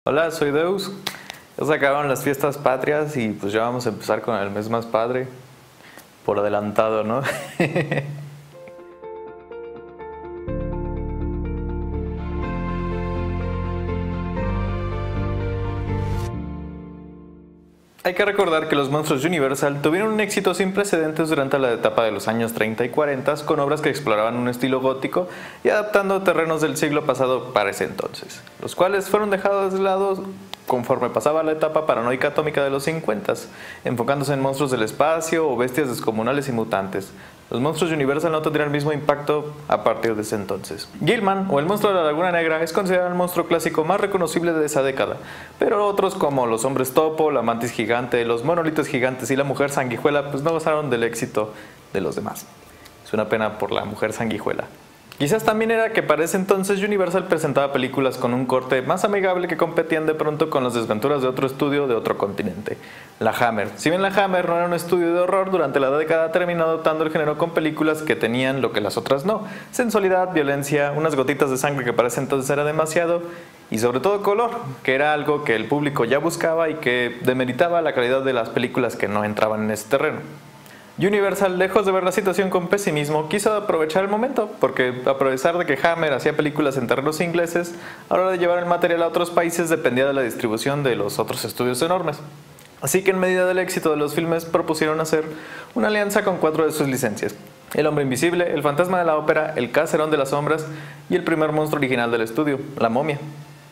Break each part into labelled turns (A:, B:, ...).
A: Hola, soy Deus. Ya se acabaron las fiestas patrias y pues ya vamos a empezar con el mes más padre. Por adelantado, ¿no? Hay que recordar que los monstruos Universal tuvieron un éxito sin precedentes durante la etapa de los años 30 y 40 con obras que exploraban un estilo gótico y adaptando terrenos del siglo pasado para ese entonces, los cuales fueron dejados de lado conforme pasaba la etapa paranoica atómica de los 50, enfocándose en monstruos del espacio o bestias descomunales y mutantes. Los monstruos Universal no tendrían el mismo impacto a partir de ese entonces. Gilman, o el monstruo de la Laguna Negra, es considerado el monstruo clásico más reconocible de esa década, pero otros como los hombres topo, la mantis gigante, los monolitos gigantes y la mujer sanguijuela pues no gozaron del éxito de los demás. Es una pena por la mujer sanguijuela. Quizás también era que para ese entonces Universal presentaba películas con un corte más amigable que competían de pronto con las desventuras de otro estudio de otro continente, la Hammer. Si bien la Hammer no era un estudio de horror, durante la década terminó adoptando el género con películas que tenían lo que las otras no: sensualidad, violencia, unas gotitas de sangre que para ese entonces era demasiado y sobre todo color, que era algo que el público ya buscaba y que demeritaba la calidad de las películas que no entraban en ese terreno. Universal, lejos de ver la situación con pesimismo, quiso aprovechar el momento, porque a pesar de que Hammer hacía películas en terrenos ingleses, a la hora de llevar el material a otros países dependía de la distribución de los otros estudios enormes. Así que en medida del éxito de los filmes propusieron hacer una alianza con 4 de sus licencias: El Hombre Invisible, El Fantasma de la Ópera, El Caserón de las Sombras y el primer monstruo original del estudio, La Momia.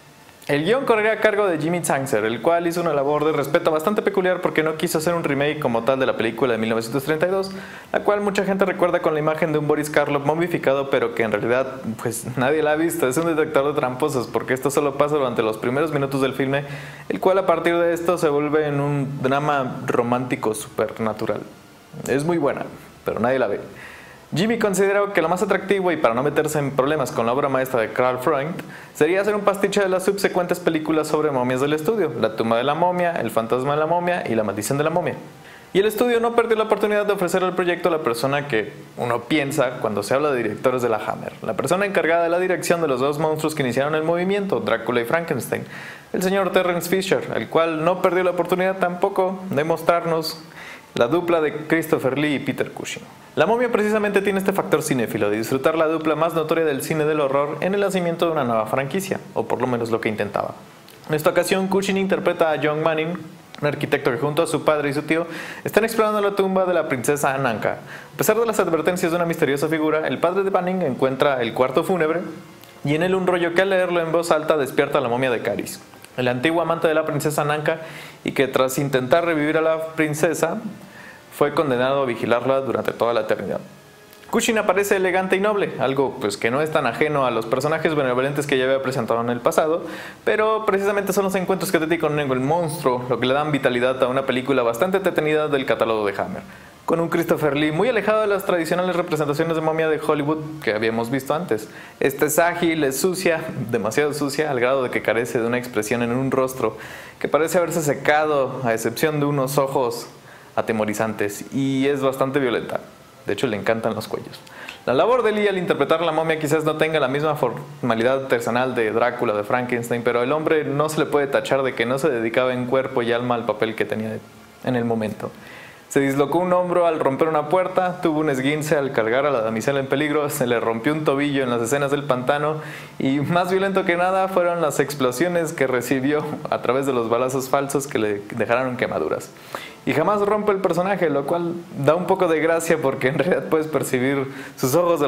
A: El guión correría a cargo de Jimmy Zanser, el cual hizo una labor de respeto bastante peculiar porque no quiso hacer un remake como tal de la película de 1932, la cual mucha gente recuerda con la imagen de un Boris Karloff momificado, pero que en realidad pues nadie la ha visto. Es un detector de tramposos, porque esto solo pasa durante los primeros minutos del filme, el cual a partir de esto se vuelve en un drama romántico supernatural. Es muy buena, pero nadie la ve. Jimmy consideró que lo más atractivo, y para no meterse en problemas con la obra maestra de Karl Freund, sería hacer un pastiche de las subsecuentes películas sobre momias del estudio: La tumba de la momia, El fantasma de la momia y La maldición de la momia. Y el estudio no perdió la oportunidad de ofrecer al proyecto a la persona que uno piensa cuando se habla de directores de la Hammer, la persona encargada de la dirección de los 2 monstruos que iniciaron el movimiento, Drácula y Frankenstein, el señor Terence Fisher, el cual no perdió la oportunidad tampoco de mostrarnos la dupla de Christopher Lee y Peter Cushing. La Momia precisamente tiene este factor cinéfilo de disfrutar la dupla más notoria del cine del horror en el nacimiento de una nueva franquicia, o por lo menos lo que intentaba. En esta ocasión, Cushing interpreta a John Manning, un arquitecto que junto a su padre y su tío están explorando la tumba de la princesa Ananka. A pesar de las advertencias de una misteriosa figura, el padre de Manning encuentra el cuarto fúnebre y en él un rollo que al leerlo en voz alta despierta a la momia de Caris, el antiguo amante de la princesa Ananka, y que tras intentar revivir a la princesa fue condenado a vigilarla durante toda la eternidad. Cushing aparece elegante y noble, algo pues que no es tan ajeno a los personajes benevolentes que ya había presentado en el pasado, pero precisamente son los encuentros que tiene con el monstruo lo que le dan vitalidad a una película bastante entretenida del catálogo de Hammer, con un Christopher Lee muy alejado de las tradicionales representaciones de momia de Hollywood que habíamos visto antes. Esta es ágil, es sucia, demasiado sucia, al grado de que carece de una expresión en un rostro que parece haberse secado, a excepción de unos ojos atemorizantes, y es bastante violenta. De hecho, le encantan los cuellos. La labor de Lee al interpretar la momia quizás no tenga la misma formalidad artesanal de Drácula, de Frankenstein, pero el hombre no se le puede tachar de que no se dedicaba en cuerpo y alma al papel que tenía en el momento. Se dislocó un hombro al romper una puerta, tuvo un esguince al cargar a la damisela en peligro, se le rompió un tobillo en las escenas del pantano, y más violento que nada fueron las explosiones que recibió a través de los balazos falsos que le dejaron quemaduras. Y jamás rompe el personaje, lo cual da un poco de gracia porque en realidad puedes percibir sus ojos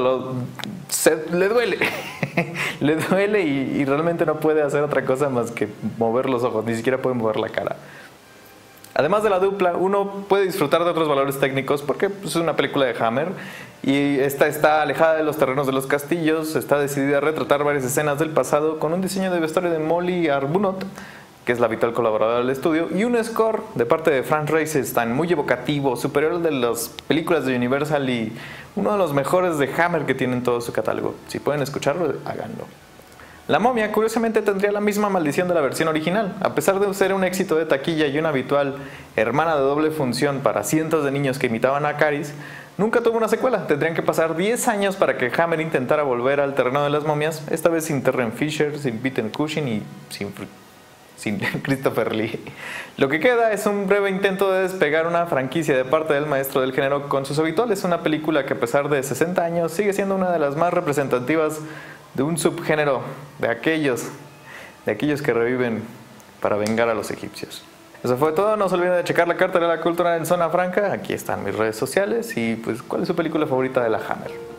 A: le duele. Le duele y realmente no puede hacer otra cosa más que mover los ojos, ni siquiera puede mover la cara. Además de la dupla, uno puede disfrutar de otros valores técnicos porque es una película de Hammer y esta está alejada de los terrenos de los castillos, está decidida a retratar varias escenas del pasado con un diseño de vestuario de Molly Arbuthnot, que es la habitual colaboradora del estudio, y un score de parte de Frank Reisenstein muy evocativo, superior al de las películas de Universal y uno de los mejores de Hammer que tienen todo su catálogo. Si pueden escucharlo, háganlo. La momia, curiosamente, tendría la misma maldición de la versión original. A pesar de ser un éxito de taquilla y una habitual hermana de doble función para cientos de niños que imitaban a Caris, nunca tuvo una secuela. Tendrían que pasar 10 años para que Hammer intentara volver al terreno de las momias, esta vez sin Terence Fisher, sin Peter Cushing y sin sin Christopher Lee. Lo que queda es un breve intento de despegar una franquicia de parte del maestro del género con sus habituales, una película que a pesar de 60 años sigue siendo una de las más representativas de un subgénero de aquellos que reviven para vengar a los egipcios. Eso fue todo, no se olviden de checar la cartelera cultural en Zona Franca, aquí están mis redes sociales y pues ¿cuál es su película favorita de la Hammer?